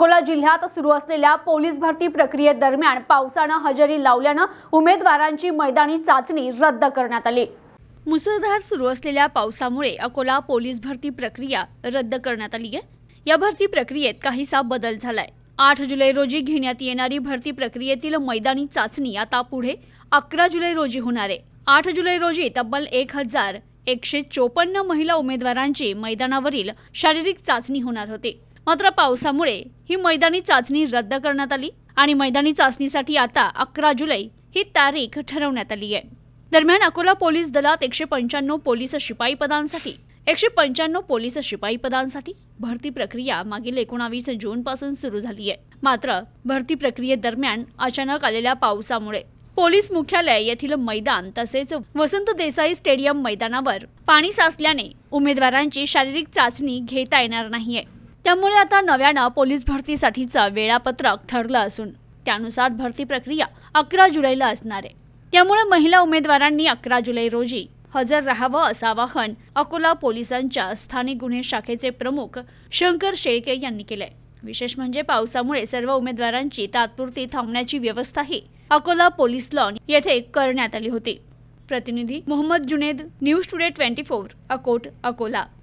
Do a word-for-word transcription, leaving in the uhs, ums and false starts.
अकोला जिल्ह्यात सुरू असलेल्या पोलीस भरती प्रक्रियेदरम्यान पावसाने हजेरी लावल्याने उमेदवारांची मैदानी चाचणी रद्द करण्यात आली। मुसळधार सुरू असलेल्या पावसामुळे अकोला पोलीस भरती प्रक्रिया रद्द करण्यात आली आहे। या भरती प्रक्रियेत काहीसा बदल झालाय। आठ जुलै रोजी घेण्यात येणारी भरती प्रक्रियेतील मैदानी चाचणी आता पुढे अकरा जुलै रोजी होणार आहे। आठ जुलै रोजी तब्बल एक हजार एकशे चोपन्न महिला उमेदवारांची मैदानावरील शारीरिक चाचणी होणार होती। मात्र पावसामुळे ही मैदानी चाचणी रद्द करण्यात आली आणि मैदानी चाचणीसाठी आता अकरा जुलै ही तारीख ठरवण्यात आली आहे। दरम्यान अकोला पोलीस दलात एकशे पंच्याण्णव पोलीस शिपाई पदांसाठी एकशे पंच्याण्णव पोलीस शिपाई पदांसाठी भरती प्रक्रिया मागील एकोणावीस जून पासून सुरू झाली आहे। मात्र भरती प्रक्रियेदरम्यान अचानक आलेल्या पावसामुळे पोलीस मुख्यालय येथील मैदान तसेच वसंत देसाई स्टेडियम मैदानावर पाणी साचल्याने उमेदवारांची शारीरिक चाचणी घेता येणार नाहीये। त्यामुळे आता नव्याने पोलीस भरतीसाठीचं वेळापत्रक ठरलं असून त्यानुसार भरती प्रक्रिया अकरा जुलैला असणार आहे। त्यामुळे महिला उमेदवारांनी अकरा जुलै रोजी हजर राहावं असं आवाहन अकोला पोलिसांच्या स्थानिक गुन्हे शाखेचे प्रमुख शंकर शेख यांनी केलंय। विशेष म्हणजे पावसामुळे सर्व उमेदवारांची तात्पुरती थांबण्याची व्यवस्थाही अकोला पोलीस लॉन येथे करण्यात आली होती। प्रतिनिधी मोहम्मद जुनेद, न्यूज टुडे चोवीस, अकोट, अकोला।